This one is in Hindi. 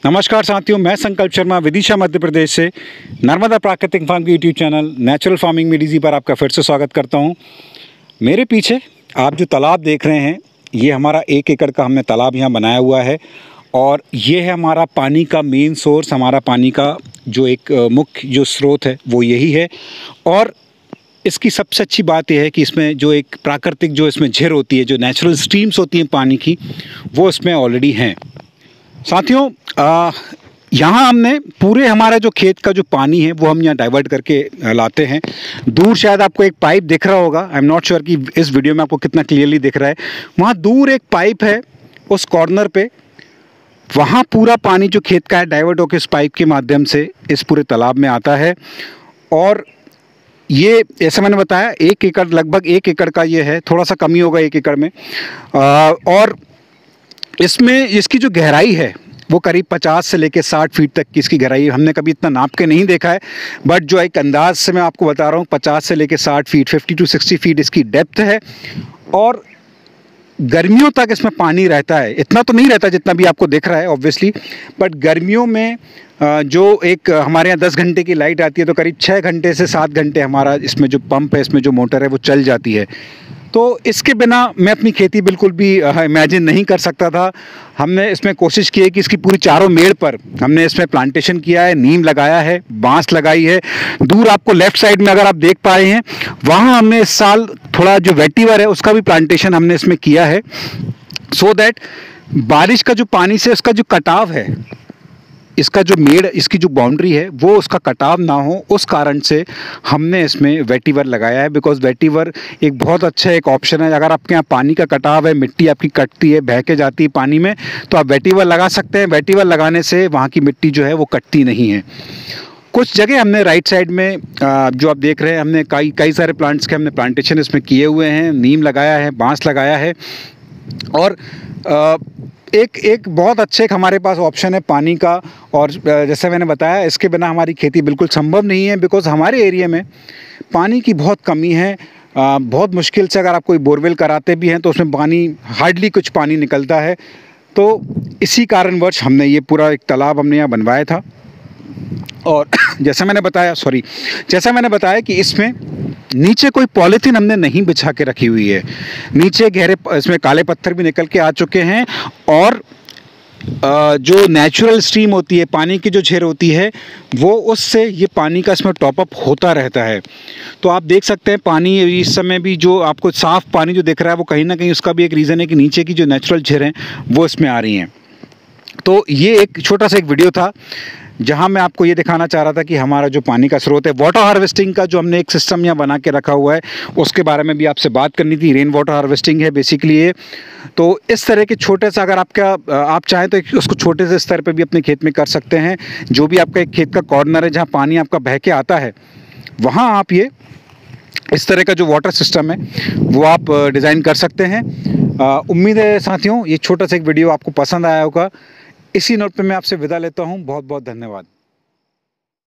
नमस्कार साथियों, मैं संकल्प शर्मा विदिशा मध्य प्रदेश से नर्मदा प्राकृतिक फार्म की यूट्यूब चैनल नेचुरल फार्मिंग में डीजी पर आपका फिर से स्वागत करता हूं। मेरे पीछे आप जो तालाब देख रहे हैं, ये हमारा 1 एकड़ का हमने तालाब यहाँ बनाया हुआ है और ये है हमारा पानी का मेन सोर्स। हमारा पानी का जो एक मुख्य जो स्रोत है वो यही है। और इसकी सबसे अच्छी बात यह है कि इसमें जो एक प्राकृतिक जो इसमें झील होती है, जो नेचुरल स्ट्रीम्स होती हैं पानी की, वो इसमें ऑलरेडी हैं। साथियों, यहाँ हमने पूरे हमारा जो खेत का जो पानी है वो हम यहाँ डाइवर्ट करके लाते हैं। दूर शायद आपको एक पाइप दिख रहा होगा, आई एम नॉट श्योर कि इस वीडियो में आपको कितना क्लियरली दिख रहा है। वहाँ दूर एक पाइप है, उस कॉर्नर पे वहाँ पूरा पानी जो खेत का है डाइवर्ट होकर इस पाइप के माध्यम से इस पूरे तालाब में आता है। और ये ऐसे मैंने बताया 1 एकड़, लगभग 1 एकड़ का ये है, थोड़ा सा कमी होगा 1 एकड़ में। और इसमें इसकी जो गहराई है वो करीब 50 से लेकर 60 फीट तक की इसकी गहराई। हमने कभी इतना नाप के नहीं देखा है, बट जो एक अंदाज से मैं आपको बता रहा हूँ 50 से लेकर 60 फीट, 50 टू 60 फीट इसकी डेप्थ है। और गर्मियों तक इसमें पानी रहता है। इतना तो नहीं रहता जितना भी आपको दिख रहा है ऑब्वियसली, बट गर्मियों में जो एक हमारे यहाँ 10 घंटे की लाइट आती है तो करीब 6 घंटे से 7 घंटे हमारा इसमें जो पंप है, इसमें जो मोटर है वो चल जाती है। तो इसके बिना मैं अपनी खेती बिल्कुल भी इमेजिन नहीं कर सकता था। हमने इसमें कोशिश की है कि इसकी पूरी चारों मेड़ पर हमने इसमें प्लांटेशन किया है, नीम लगाया है, बांस लगाई है। दूर आपको लेफ्ट साइड में अगर आप देख पा रहे हैं, वहाँ हमने इस साल थोड़ा जो वेटिवर है उसका भी प्लांटेशन हमने इसमें किया है, सो दैट बारिश का जो पानी से इसका जो कटाव है, इसका जो मेड़, इसकी जो बाउंड्री है वो उसका कटाव ना हो, उस कारण से हमने इसमें वेटिवर लगाया है। बिकॉज वेटिवर एक बहुत अच्छा एक ऑप्शन है। अगर आपके यहाँ पानी का कटाव है, मिट्टी आपकी कटती है, बह के जाती है पानी में, तो आप वेटिवर लगा सकते हैं। वेटिवर लगाने से वहाँ की मिट्टी जो है वो कटती नहीं है। कुछ जगह हमने राइट साइड में जो आप देख रहे हैं, हमने कई सारे प्लांट्स के हमने प्लांटेशन इसमें किए हुए हैं, नीम लगाया है, बाँस लगाया है। और एक बहुत अच्छे हमारे पास ऑप्शन है पानी का। और जैसे मैंने बताया, इसके बिना हमारी खेती बिल्कुल संभव नहीं है। बिकॉज़ हमारे एरिया में पानी की बहुत कमी है। बहुत मुश्किल से अगर आप कोई बोरवेल कराते भी हैं तो उसमें पानी, हार्डली कुछ पानी निकलता है। तो इसी कारणवश हमने ये पूरा एक तालाब हमने यहाँ बनवाया था। और जैसा मैंने बताया कि इसमें नीचे कोई पॉलीथीन हमने नहीं बिछा के रखी हुई है। नीचे गहरे इसमें काले पत्थर भी निकल के आ चुके हैं। और जो नेचुरल स्ट्रीम होती है, पानी की जो झील होती है, वो उससे ये पानी का इसमें टॉपअप होता रहता है। तो आप देख सकते हैं पानी इस समय भी जो आपको साफ़ पानी जो दिख रहा है वो कहीं ना कहीं उसका भी एक रीज़न है कि नीचे की जो नेचुरल झील हैं वो इसमें आ रही हैं। तो ये एक छोटा सा एक वीडियो था जहां मैं आपको ये दिखाना चाह रहा था कि हमारा जो पानी का स्रोत है, वाटर हार्वेस्टिंग का जो हमने एक सिस्टम यहाँ बना के रखा हुआ है, उसके बारे में भी आपसे बात करनी थी। रेन वाटर हार्वेस्टिंग है बेसिकली ये। तो इस तरह के छोटे सा अगर आप चाहें तो उसको छोटे से स्तर पे भी अपने खेत में कर सकते हैं। जो भी आपका एक खेत का कॉर्नर है जहाँ पानी आपका बह के आता है, वहाँ आप ये इस तरह का जो वाटर सिस्टम है वो आप डिज़ाइन कर सकते हैं। उम्मीद है साथियों ये छोटा सा एक वीडियो आपको पसंद आया होगा। इसी नोट पे मैं आपसे विदा लेता हूँ। बहुत बहुत धन्यवाद।